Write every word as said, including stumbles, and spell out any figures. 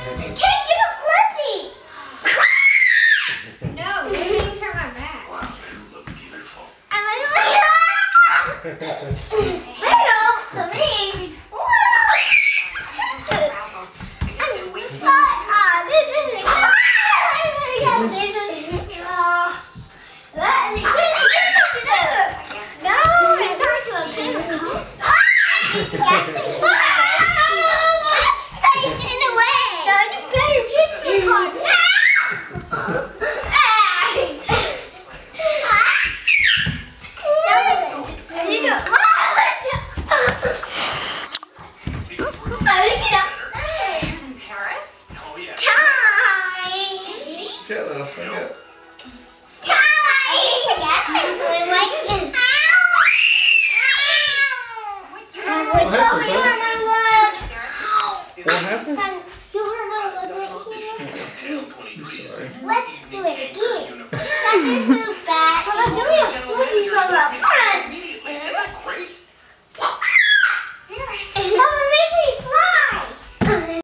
Can't get a flippy. No, you didn't turn my back. Wow, you look beautiful. I'm like, little to me. Ah, this is. I'm gonna get this. Oh, that is. No, I'm going to a business. That stays in the way. No, you better get this one. What happened? Son, you hurt my leg right here. Let's do it again. Son, this